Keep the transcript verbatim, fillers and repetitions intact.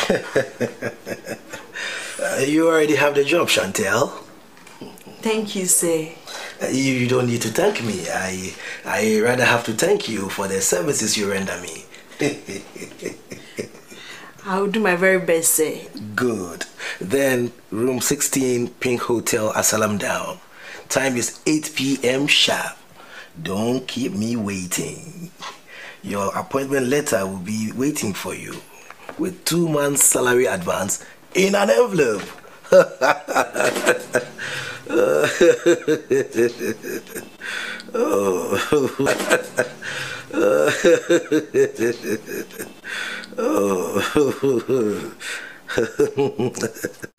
uh, you already have the job, Chantel. Thank you, sir. Uh, you, you don't need to thank me. I I rather have to thank you for the services you render me. I'll do my very best, sir. Good. Then room sixteen, Pink Hotel, Asalam down. Time is eight p m sharp. Don't keep me waiting. Your appointment letter will be waiting for you with two months salary advance in an envelope. Oh. Oh.